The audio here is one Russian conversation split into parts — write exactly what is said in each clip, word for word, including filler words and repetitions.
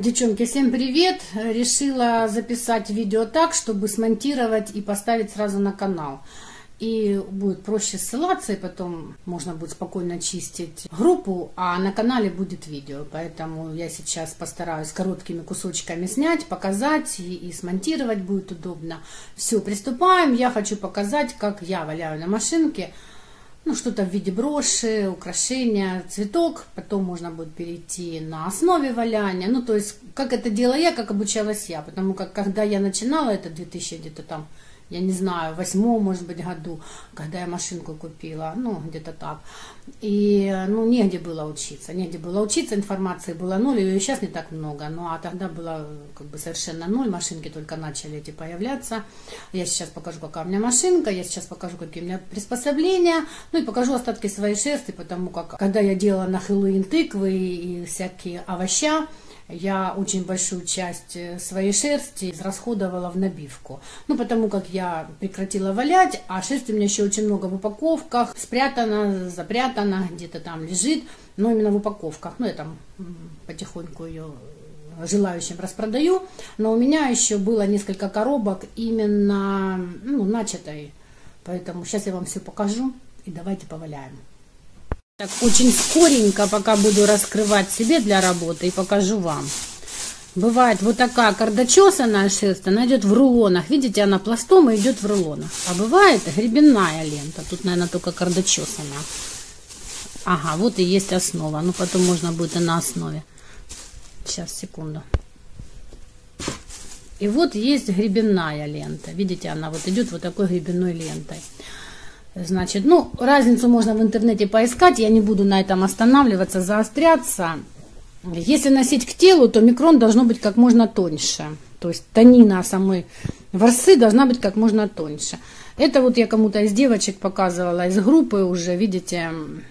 Девчонки, всем привет! Решила записать видео так, чтобы смонтировать и поставить сразу на канал. И будет проще ссылаться, и потом можно будет спокойно чистить группу, а на канале будет видео. Поэтому я сейчас постараюсь короткими кусочками снять, показать, и, и смонтировать будет удобно. Все, приступаем. Я хочу показать, как я валяю на машинке. Ну, что-то в виде броши, украшения, цветок. Потом можно будет перейти на основе валяния. Ну, то есть, как это делала я, как обучалась я. Потому как, когда я начинала, это две тысячи где-то там, я не знаю, восьмом, может быть, году, когда я машинку купила, ну, где-то так. И, ну, негде было учиться, негде было учиться, информации было ноль, ее сейчас не так много, ну, а тогда было, как бы, совершенно ноль, машинки только начали эти появляться. Я сейчас покажу, какая у меня машинка, я сейчас покажу, какие у меня приспособления, ну, и покажу остатки своей шерсти, потому как, когда я делала на Хэллоуин тыквы и всякие овоща, я очень большую часть своей шерсти израсходовала в набивку. Ну, потому как я прекратила валять, а шерсти у меня еще очень много в упаковках, спрятана, запрятана, где-то там лежит, но именно в упаковках. Ну, я там потихоньку ее желающим распродаю, но у меня еще было несколько коробок именно, ну, начатой. Поэтому сейчас я вам все покажу и давайте поваляем. Так, очень скоренько пока буду раскрывать себе для работы и покажу вам. Бывает вот такая кардочесанная шерсть, она идет в рулонах. Видите, она пластом и идет в рулонах. А бывает гребенная лента. Тут, наверное, только кардочесанная. Ага, вот и есть основа. Ну, потом можно будет и на основе. Сейчас, секунду. И вот есть гребенная лента. Видите, она вот идет вот такой гребенной лентой. Значит, ну, разницу можно в интернете поискать, я не буду на этом останавливаться, заостряться. Если носить к телу, то микрон должно быть как можно тоньше. То есть тонина самой ворсы должна быть как можно тоньше. Это вот я кому-то из девочек показывала, из группы уже, видите,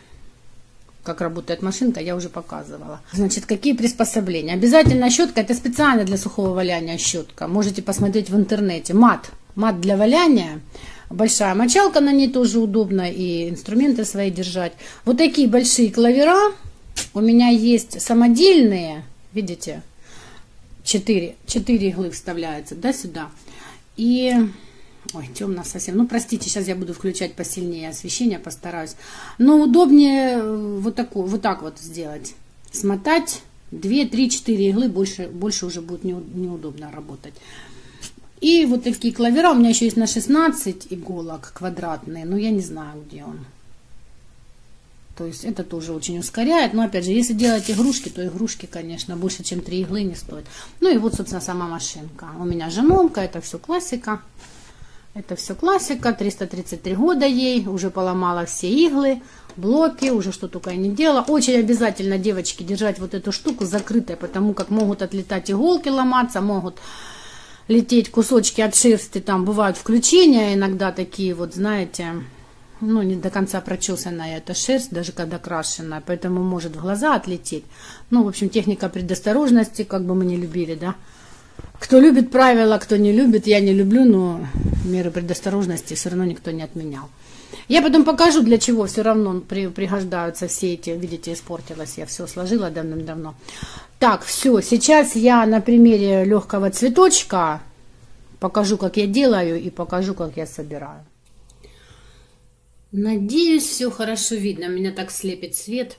как работает машинка, я уже показывала. Значит, какие приспособления? Обязательно щетка, это специально для сухого валяния щетка. Можете посмотреть в интернете. Мат, мат для валяния. Большая мочалка, на ней тоже удобно и инструменты свои держать. Вот такие большие клавера у меня есть самодельные, видите, четыре, четыре иглы вставляются, да, сюда. И, ой, темно совсем, ну, простите, сейчас я буду включать посильнее освещение, постараюсь. Но удобнее вот, такую, вот так вот сделать, смотать две, три, четыре иглы, больше, больше уже будет неудобно работать. И вот такие клавера, у меня еще есть на шестнадцать иголок квадратные, но я не знаю, где он. То есть это тоже очень ускоряет, но опять же, если делать игрушки, то игрушки, конечно, больше, чем три иглы не стоит. Ну и вот, собственно, сама машинка. У меня жаномка, это все классика. Это все классика, триста тридцать три года ей, уже поломала все иглы, блоки, уже что только я не делала. Очень обязательно, девочки, держать вот эту штуку закрытой, потому как могут отлетать иголки, ломаться, могут лететь кусочки от шерсти, там бывают включения иногда такие вот, знаете, ну, не до конца прочесанная эта шерсть, даже когда крашеная, поэтому может в глаза отлететь. Ну, в общем, техника предосторожности, как бы мы не любили, да. Кто любит правила, кто не любит, я не люблю, но меры предосторожности все равно никто не отменял. Я потом покажу, для чего все равно при, пригождаются все эти, видите, испортилась, я все сложила давным-давно. Так, все, сейчас я на примере легкого цветочка покажу, как я делаю, и покажу, как я собираю. Надеюсь, все хорошо видно, меня так слепит свет.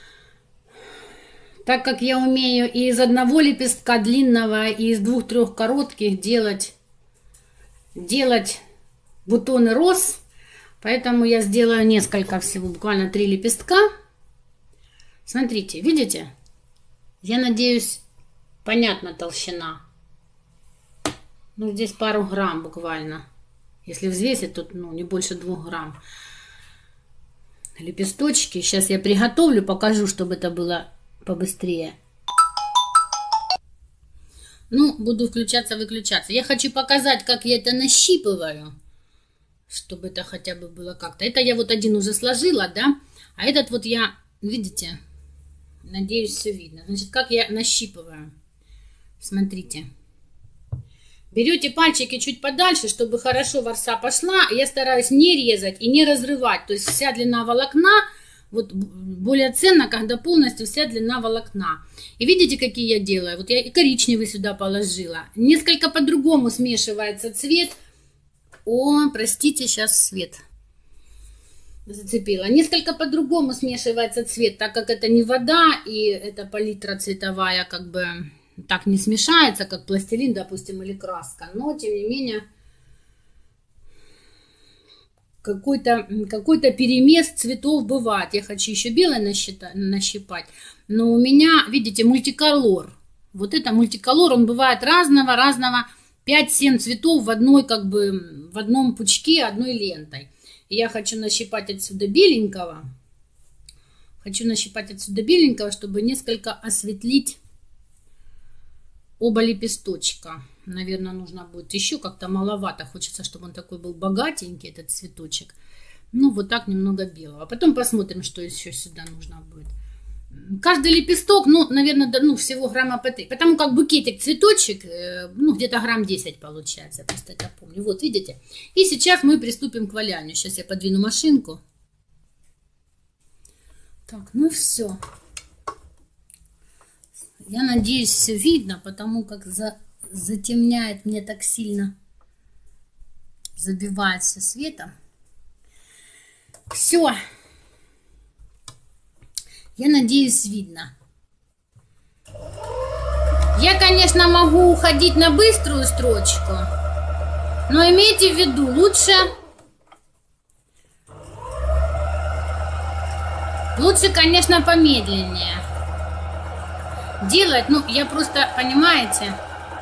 Так как я умею и из одного лепестка длинного, и из двух-трех коротких делать, делать бутоны роз, поэтому я сделаю несколько всего, буквально три лепестка. Смотрите, видите? Я надеюсь, понятна толщина. Ну, здесь пару грамм буквально. Если взвесить, то, ну, не больше двух грамм. Лепесточки. Сейчас я приготовлю, покажу, чтобы это было побыстрее. Ну, буду включаться-выключаться. Я хочу показать, как я это нащипываю, чтобы это хотя бы было как-то. Это я вот один уже сложила, да? А этот вот я, видите, надеюсь, все видно. Значит, как я нащипываю. Смотрите. Берете пальчики чуть подальше, чтобы хорошо ворса пошла. Я стараюсь не резать и не разрывать. То есть вся длина волокна Вот более ценно, когда полностью вся длина волокна. И видите, какие я делаю? Вот я и коричневый сюда положила. Несколько по-другому смешивается цвет. О, простите, сейчас свет зацепила. Несколько по-другому смешивается цвет, так как это не вода, и эта палитра цветовая как бы так не смешается, как пластилин, допустим, или краска. Но, тем не менее, какой-то какой-то перемес цветов бывает. Я хочу еще белое нащипать, но у меня, видите, мультиколор. Вот это мультиколор, он бывает разного-разного, пять-семь цветов в одной, как бы, в одном пучке, одной лентой. И я хочу нащипать отсюда беленького. Хочу нащипать отсюда беленького, чтобы несколько осветлить оба лепесточка. Наверное, нужно будет еще как-то маловато. Хочется, чтобы он такой был богатенький, этот цветочек. Ну, вот так немного белого. А потом посмотрим, что еще сюда нужно будет. Каждый лепесток, ну, наверное, ну, всего грамма по три. Потому как букетик цветочек, ну, где-то грамм десять получается. Я просто это помню. Вот, видите? И сейчас мы приступим к валянию. Сейчас я подвину машинку. Так, ну все. Я надеюсь, все видно, потому как за, затемняет мне так сильно. Забивается светом. Все. Я надеюсь, видно. Я, конечно, могу уходить на быструю строчку, но имейте в виду, лучше, лучше, конечно, помедленнее делать. Ну, я просто, понимаете,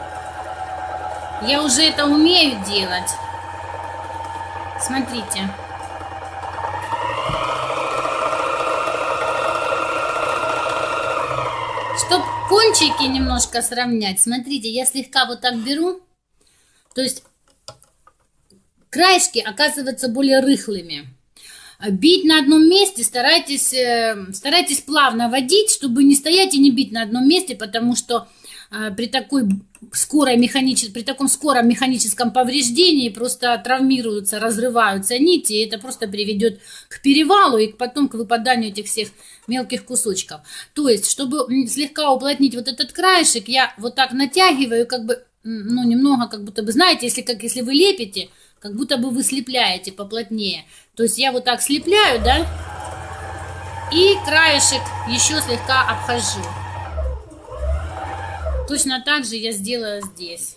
я уже это умею делать. Смотрите. Чтобы кончики немножко сравнять, смотрите, я слегка вот так беру, то есть краешки оказываются более рыхлыми. Бить на одном месте, старайтесь, старайтесь плавно водить, чтобы не стоять и не бить на одном месте, потому что при, такой скорой механич... при таком скором механическом повреждении просто травмируются, разрываются нити, и это просто приведет к перевалу и потом к выпаданию этих всех мелких кусочков. То есть, чтобы слегка уплотнить вот этот краешек, я вот так натягиваю, как бы, ну, немного, как будто бы, знаете, если, как, если вы лепите, как будто бы вы слепляете поплотнее. То есть, я вот так слепляю, да, и краешек еще слегка обхожу. Точно так же я сделаю здесь.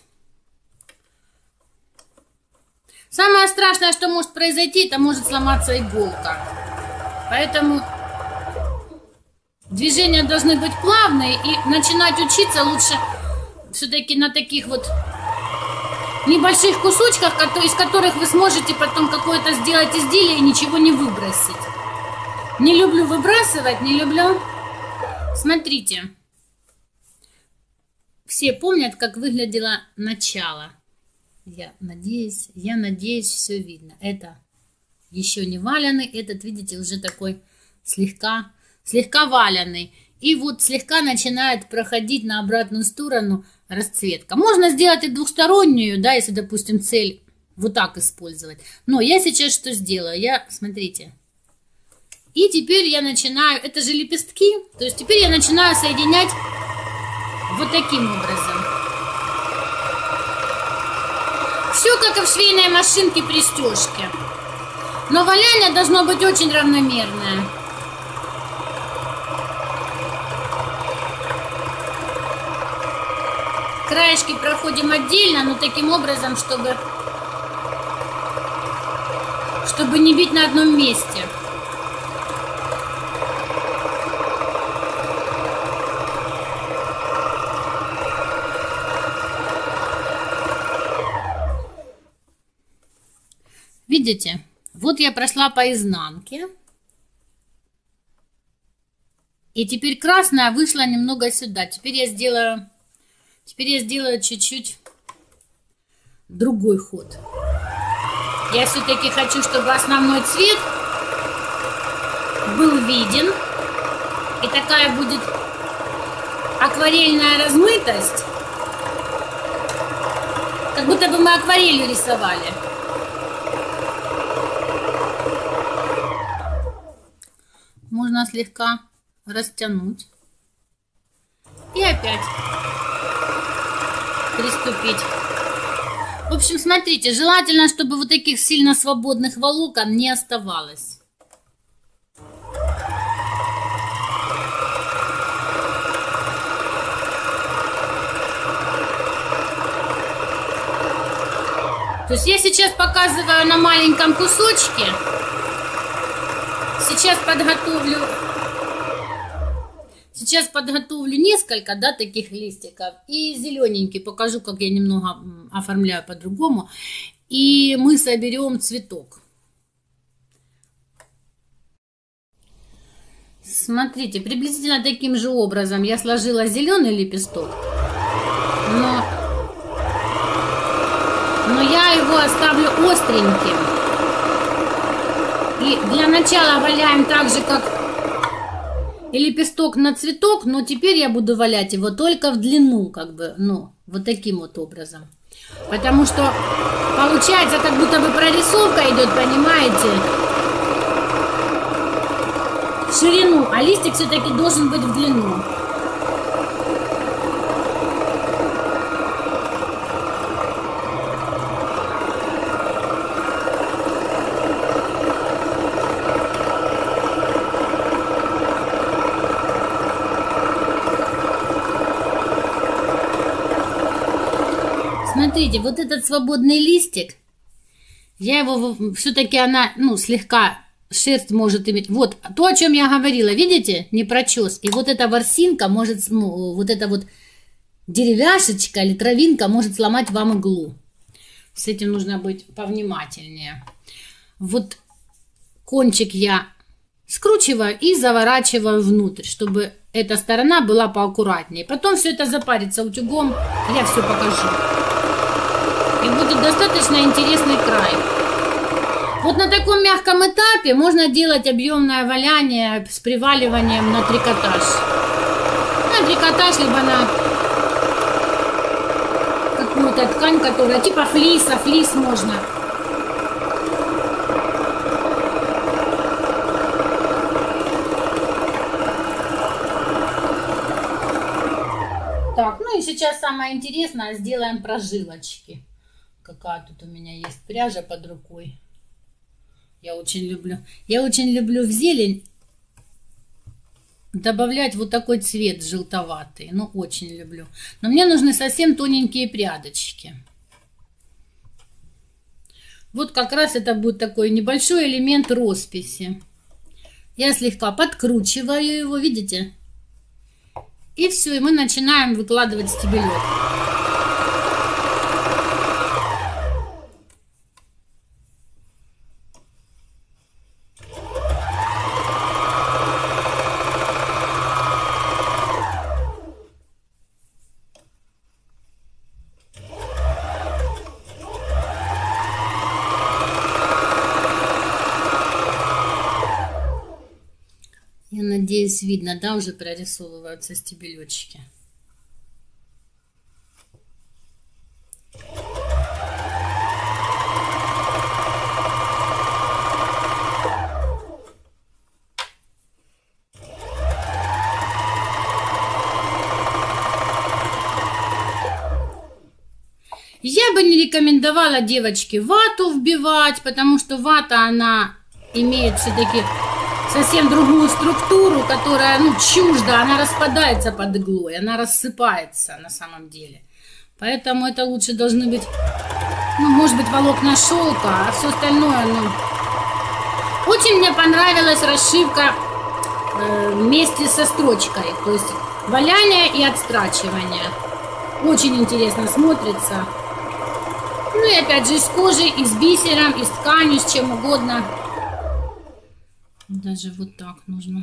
Самое страшное, что может произойти, это может сломаться иголка. Поэтому движения должны быть плавные, и начинать учиться лучше все-таки на таких вот небольших кусочках, из которых вы сможете потом какое-то сделать изделие и ничего не выбросить. Не люблю выбрасывать, не люблю. Смотрите. Все помнят, как выглядело начало. Я надеюсь, я надеюсь, все видно. Это еще не валяный, этот, видите, уже такой слегка, слегка валяный. И вот слегка начинает проходить на обратную сторону расцветка. Можно сделать и двухстороннюю, да, если, допустим, цель вот так использовать. Но я сейчас что сделаю? Я, смотрите. И теперь я начинаю, это же лепестки, то есть теперь я начинаю соединять вот таким образом. Все как и в швейной машинке при стежке. Но валяние должно быть очень равномерное. Краешки проходим отдельно, но таким образом, чтобы, чтобы не бить на одном месте. Видите? Вот я прошла по изнанке. И теперь красная вышла немного сюда. Теперь я сделаю, теперь я сделаю чуть-чуть другой ход. Я все-таки хочу, чтобы основной цвет был виден. И такая будет акварельная размытость. Как будто бы мы акварелью рисовали. Можно можно слегка растянуть. И опять приступить. В общем, смотрите, желательно, чтобы вот таких сильно свободных волокон не оставалось. То есть я сейчас показываю на маленьком кусочке. Сейчас подготовлю, сейчас подготовлю несколько, да, таких листиков. И зелененький покажу, как я немного оформляю по-другому. И мы соберем цветок. Смотрите, приблизительно таким же образом я сложила зеленый лепесток. Но... Но я его оставлю остреньким. И для начала валяем так же, как и лепесток на цветок, но теперь я буду валять его только в длину, как бы, ну, вот таким вот образом. Потому что получается, как будто бы прорисовка идет, понимаете, в ширину, а листик все-таки должен быть в длину. Смотрите, вот этот свободный листик, я его, все-таки она, ну, слегка, шерсть может иметь. Вот, то, о чем я говорила, видите, не прочес. И вот эта ворсинка может, ну, вот эта вот деревяшечка или травинка может сломать вам иглу. С этим нужно быть повнимательнее. Вот кончик я скручиваю и заворачиваю внутрь, чтобы эта сторона была поаккуратнее. Потом все это запарится утюгом, я все покажу. И будет достаточно интересный край. Вот на таком мягком этапе можно делать объемное валяние с приваливанием на трикотаж. На трикотаж, либо на какую-то ткань, которая типа флиса, флис можно. Так, ну и сейчас самое интересное, сделаем прожилочки. Какая тут у меня есть пряжа под рукой. Я очень люблю. Я очень люблю в зелень добавлять вот такой цвет желтоватый. Ну, очень люблю. Но мне нужны совсем тоненькие прядочки. Вот как раз это будет такой небольшой элемент росписи. Я слегка подкручиваю его, видите? И все, и мы начинаем выкладывать стебелек. Я надеюсь, видно, да, уже прорисовываются стебелечки. Я бы не рекомендовала, девочки, вату вбивать, потому что вата, она имеет все-таки совсем другую структуру, которая, ну, чужда, она распадается под иглой, она рассыпается на самом деле. Поэтому это лучше должны быть, ну, может быть, волокна шелка, а все остальное, ну... Очень мне понравилась расшивка э, вместе со строчкой, то есть валяние и отстрачивание. Очень интересно смотрится. Ну и опять же, из кожи, и с бисером, и с тканью, с чем угодно. Даже вот так нужно.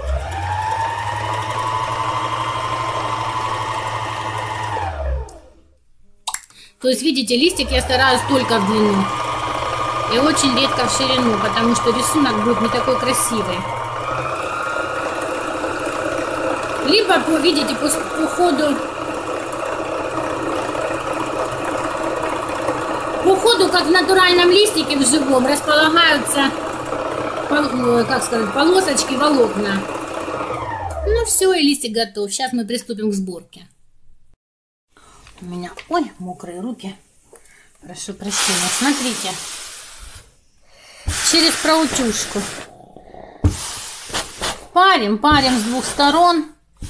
То есть, видите, листик я стараюсь только в длину. И очень редко в ширину, потому что рисунок будет не такой красивый. Либо, по, видите, по, по ходу... По ходу, как в натуральном листике в живом, располагаются как сказать, полосочки, волокна. Ну все, и листик готов. Сейчас мы приступим к сборке. У меня, ой, мокрые руки. Прошу прощения. Смотрите. Через проутюжку. Парим, парим с двух сторон.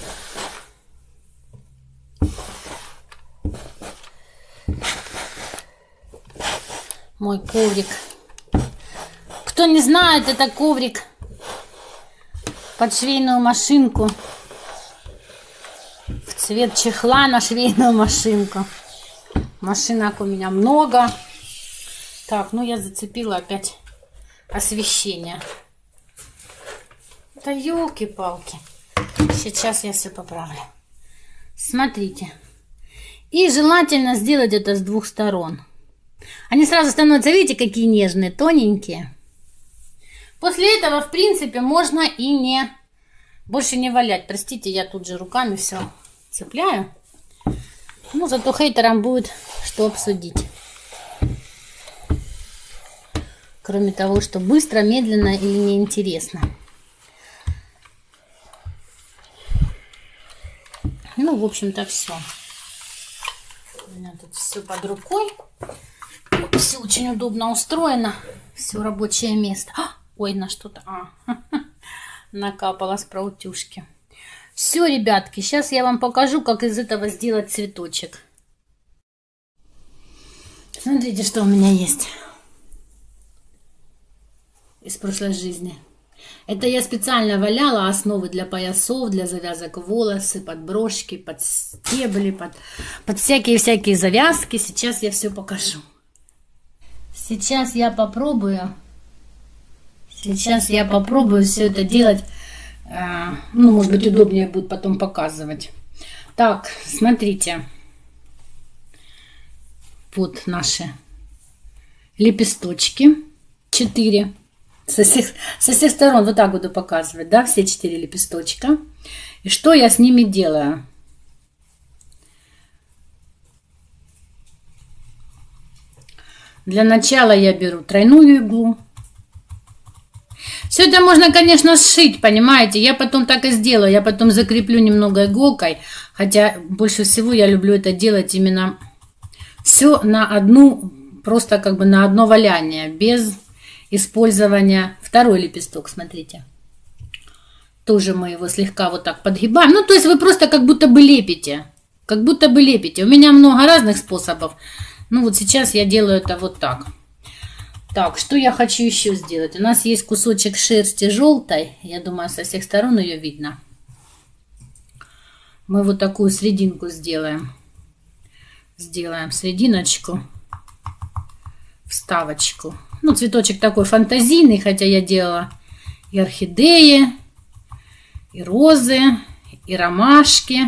Мой коврик. Кто не знает, это коврик под швейную машинку. В цвет чехла на швейную машинку. Машинок у меня много. Так, ну я зацепила опять освещение. Да елки-палки. Сейчас я все поправлю. Смотрите. И желательно сделать это с двух сторон. Они сразу становятся, видите, какие нежные, тоненькие. После этого, в принципе, можно и не больше не валять. Простите, я тут же руками все цепляю. Ну, зато хейтерам будет что обсудить. Кроме того, что быстро, медленно или неинтересно. Ну, в общем-то, все. У меня тут все под рукой. Все очень удобно устроено. Все рабочее место. Ой, на что-то а, накапало с проутюжки. Все, ребятки, сейчас я вам покажу, как из этого сделать цветочек. Смотрите, что у меня есть из прошлой жизни. Это я специально валяла основы для поясов, для завязок волосы, под брошки, под стебли, под, под всякие-всякие завязки. Сейчас я все покажу. Сейчас я попробую. Сейчас я попробую все это делать. Ну, может быть, удобнее будет потом показывать. Так, смотрите. Вот наши лепесточки. Четыре. Со всех, со всех сторон вот так буду показывать, да, все четыре лепесточка. И что я с ними делаю? Для начала я беру тройную иглу. Все это можно, конечно, сшить, понимаете. Я потом так и сделаю. Я потом закреплю немного иголкой. Хотя больше всего я люблю это делать именно все на одну, просто как бы на одно валяние. Без использования. Второй лепесток, смотрите. Тоже мы его слегка вот так подгибаем. Ну, то есть вы просто как будто бы лепите. Как будто бы лепите. У меня много разных способов. Ну, вот сейчас я делаю это вот так. Так, что я хочу еще сделать? У нас есть кусочек шерсти желтой. Я думаю, со всех сторон ее видно. Мы вот такую серединку сделаем. Сделаем серединочку. Вставочку. Ну, цветочек такой фантазийный, хотя я делала и орхидеи, и розы, и ромашки.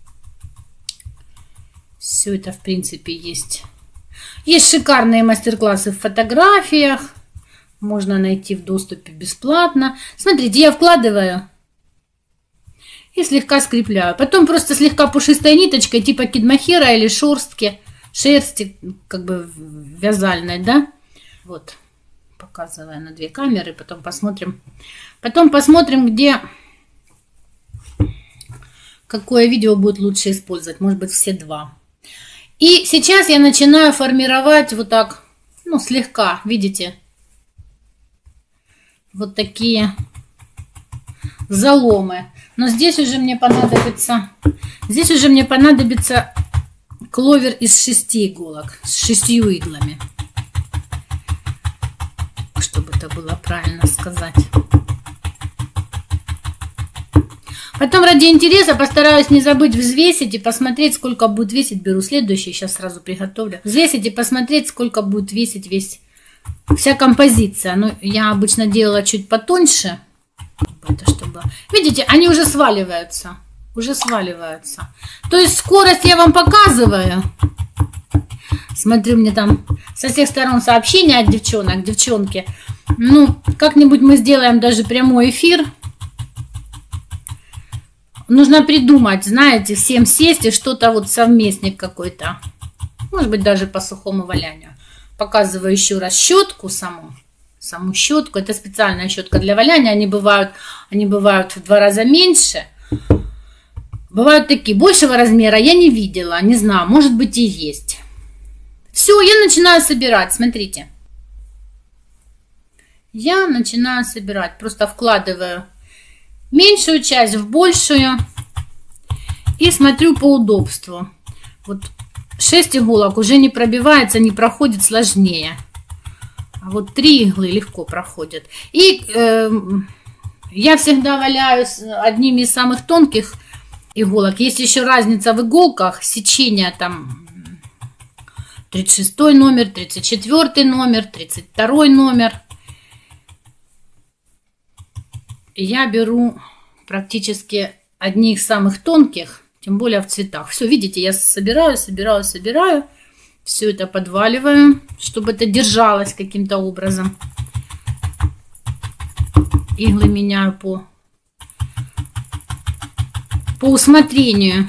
Все это, в принципе, есть. Есть шикарные мастер-классы в фотографиях. Можно найти в доступе бесплатно. Смотрите, я вкладываю и слегка скрепляю. Потом просто слегка пушистой ниточкой, типа кидмахера или шерстки, шерсти, как бы вязальной, да. Вот, показываю на две камеры, потом посмотрим. Потом посмотрим, где, какое видео будет лучше использовать. Может быть, все два. И сейчас я начинаю формировать вот так, ну, слегка, видите, вот такие заломы. Но здесь уже мне понадобится, здесь уже мне понадобится кловер из шести иголок, с шестью иглами. Чтобы это было правильно сказать. Потом ради интереса постараюсь не забыть взвесить и посмотреть, сколько будет весить. Беру следующий, сейчас сразу приготовлю. Взвесить и посмотреть, сколько будет весить весь, вся композиция. Ну, я обычно делала чуть потоньше. Это чтобы... Видите, они уже сваливаются. Уже сваливаются. То есть скорость я вам показываю. Смотрю, мне там со всех сторон сообщения от девчонок, девчонки. Ну, как-нибудь мы сделаем даже прямой эфир. Нужно придумать, знаете, всем сесть и что-то вот совместник какой-то. Может быть, даже по сухому валянию. Показываю еще раз щетку саму. саму щетку. Это специальная щетка для валяния. Они бывают, они бывают в два раза меньше. Бывают такие. Большего размера я не видела. Не знаю, может быть и есть. Все, я начинаю собирать. Смотрите. Я начинаю собирать. Просто вкладываю меньшую часть в большую. И смотрю по удобству. Вот шесть иголок уже не пробивается, не проходит, сложнее. А вот три иглы легко проходят. И э, я всегда валяю одними из самых тонких иголок. Есть еще разница в иголках. Сечение там тридцать шестой номер, тридцать четвёртый номер, тридцать второй номер. Я беру практически одни из самых тонких. Тем более в цветах. Все, видите, я собираю, собираю, собираю. Все это подваливаю, чтобы это держалось каким-то образом. Иглы меняю по, по усмотрению.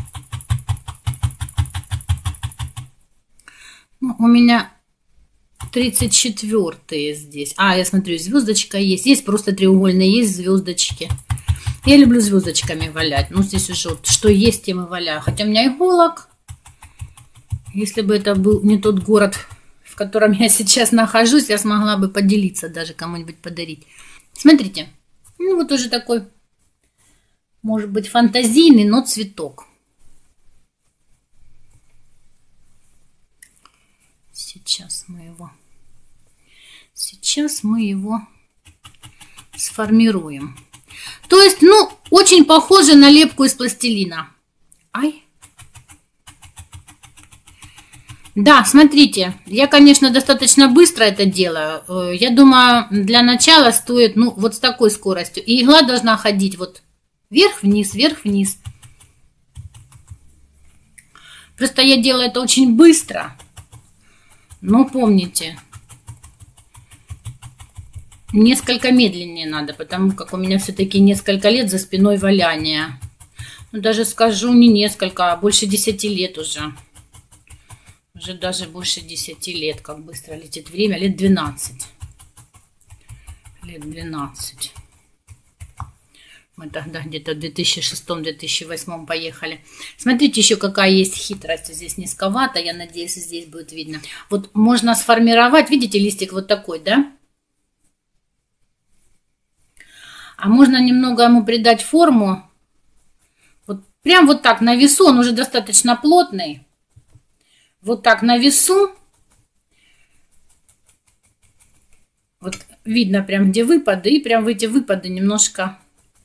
Ну, у меня тридцать четвёртые здесь. А, я смотрю, звездочка есть. Есть просто треугольные, есть звездочки. Я люблю звездочками валять. Ну, здесь уже вот, что есть, тем и валяю. Хотя у меня иголок. Если бы это был не тот город, в котором я сейчас нахожусь, я смогла бы поделиться, даже кому-нибудь подарить. Смотрите. Ну, вот уже такой, может быть, фантазийный, но цветок. Сейчас мы его... Сейчас мы его сформируем. То есть, ну, очень похоже на лепку из пластилина. Ай. Да, смотрите, я, конечно, достаточно быстро это делаю. Я думаю, для начала стоит, ну, вот с такой скоростью. И игла должна ходить вот вверх-вниз, вверх-вниз. Просто я делаю это очень быстро. Но помните... Несколько медленнее надо, потому как у меня все-таки несколько лет за спиной валяния. Ну, даже скажу, не несколько, а больше десяти лет уже. Уже даже больше десяти лет, как быстро летит время. Лет двенадцать. Лет двенадцать. Мы тогда где-то в две тысячи шестом — две тысячи восьмом поехали. Смотрите, еще какая есть хитрость. Здесь низковато, я надеюсь, здесь будет видно. Вот можно сформировать, видите, листик вот такой, да? А можно немного ему придать форму. Вот прям вот так на весу. Он уже достаточно плотный. Вот так на весу. Вот видно прям где выпады. И прям в эти выпады немножко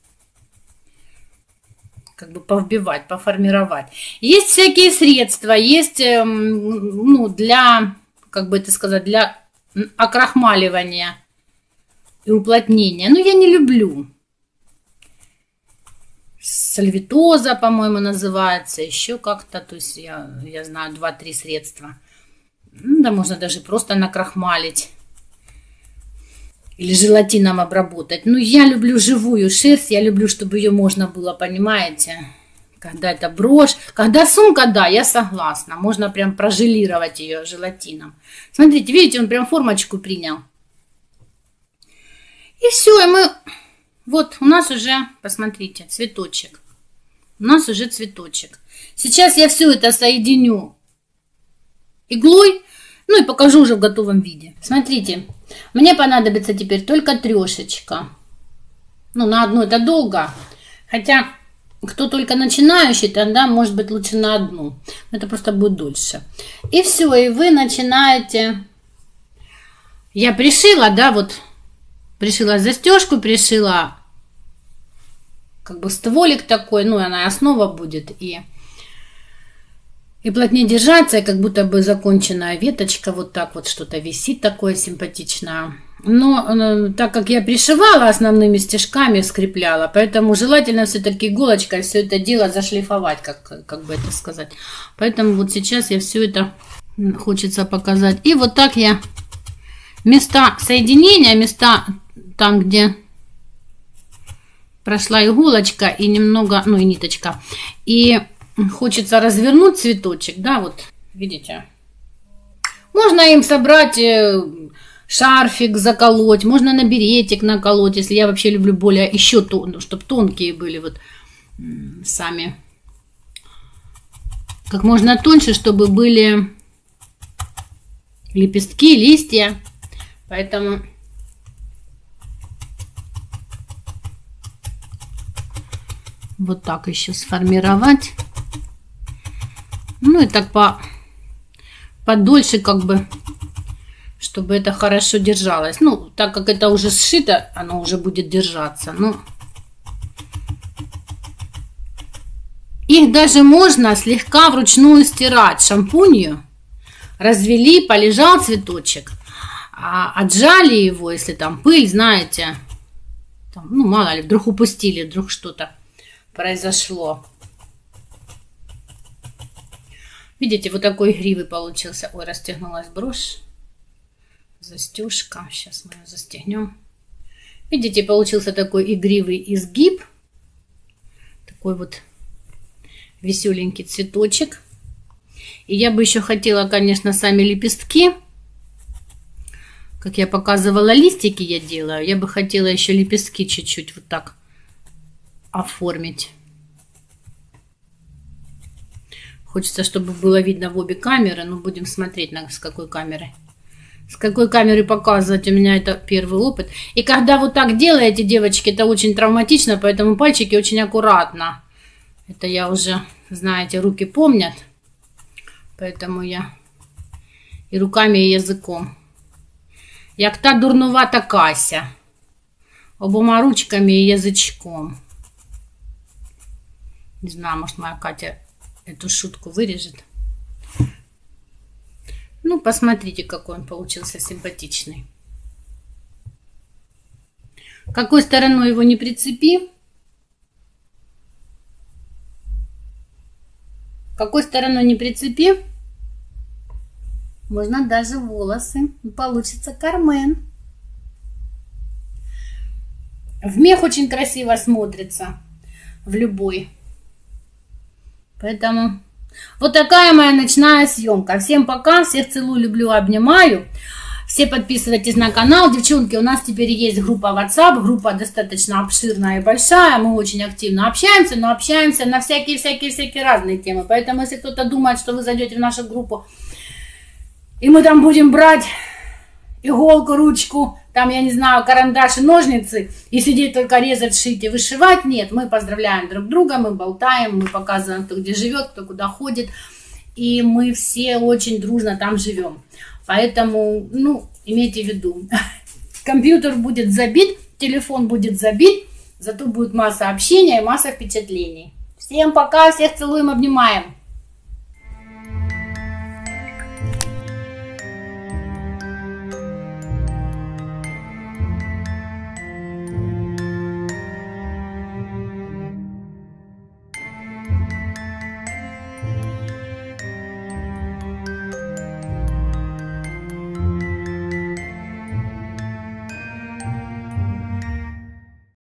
как бы повбивать, поформировать. Есть всякие средства. Есть, ну, для, как бы это сказать, для окрахмаливания и уплотнения. Но я не люблю. Сальвитоза, по-моему, называется. Еще как-то. То есть я, я знаю два-три средства. Да, можно даже просто накрахмалить. Или желатином обработать. Ну, я люблю живую шерсть. Я люблю, чтобы ее можно было, понимаете. Когда это брошь. Когда сумка, да, я согласна. Можно прям прожелировать ее желатином. Смотрите, видите, он прям формочку принял. И все, и мы, вот у нас уже, посмотрите, цветочек. У нас уже цветочек. Сейчас я все это соединю иглой, ну и покажу уже в готовом виде. Смотрите, мне понадобится теперь только трешечка. Ну, на одну это долго, хотя кто только начинающий, тогда может быть лучше на одну. Это просто будет дольше. И все, и вы начинаете, я пришила, да, вот. Пришила застежку, пришила как бы стволик такой, ну, она основа будет, и, и плотнее держаться, и как будто бы законченная веточка, вот так вот что-то висит такое симпатичное. Но так как я пришивала основными стежками, скрепляла, поэтому желательно все-таки иголочкой все это дело зашлифовать, как, как бы это сказать. Поэтому вот сейчас я все это хочется показать. И вот так я места соединения, места там, где прошла иголочка и немного, ну и ниточка, и хочется развернуть цветочек, да, вот, видите. Можно им собрать шарфик заколоть, можно на беретик наколоть, если я вообще люблю более еще тон, чтобы тонкие были вот сами, как можно тоньше, чтобы были лепестки, листья, поэтому вот так еще сформировать, ну и так по подольше, как бы, чтобы это хорошо держалось. Ну, так как это уже сшито, оно уже будет держаться. Ну, их даже можно слегка вручную стирать шампунью. Развели, полежал цветочек, а отжали его, если там пыль, знаете, там, ну, мало ли, вдруг упустили, вдруг что-то произошло. Видите, вот такой игривый получился. Ой, расстегнулась брошь. Застежка. Сейчас мы ее застегнем. Видите, получился такой игривый изгиб. Такой вот веселенький цветочек. И я бы еще хотела, конечно, сами лепестки. Как я показывала, листики я делаю. Я бы хотела еще лепестки чуть-чуть вот так оформить. Хочется, чтобы было видно в обе камеры, но будем смотреть, на, с какой камеры. С какой камеры показывать, у меня это первый опыт. И когда вот так делаете, девочки, это очень травматично, поэтому пальчики очень аккуратно. Это я уже, знаете, руки помнят. Поэтому я и руками, и язиком. Як та дурнувата Кася. Обома ручками и язычком. Не знаю, может, моя Катя эту шутку вырежет. Ну, посмотрите, какой он получился симпатичный. Какой стороной его не прицепи. Какой стороной не прицепи. Можно даже волосы. Получится Кармен. В мех очень красиво смотрится. В любой. Поэтому вот такая моя ночная съемка. Всем пока, всех целую, люблю, обнимаю. Все подписывайтесь на канал. Девчонки, у нас теперь есть группа WhatsApp. Группа достаточно обширная и большая. Мы очень активно общаемся, но общаемся на всякие-всякие-всякие разные темы. Поэтому, если кто-то думает, что вы зайдете в нашу группу, и мы там будем брать иголку, ручку, там, я не знаю, карандаш и ножницы, и сидеть только резать, шить и вышивать. Нет, мы поздравляем друг друга, мы болтаем, мы показываем, кто где живет, кто куда ходит. И мы все очень дружно там живем. Поэтому, ну, имейте в виду, компьютер будет забит, телефон будет забит, зато будет масса общения и масса впечатлений. Всем пока, всех целуем, обнимаем.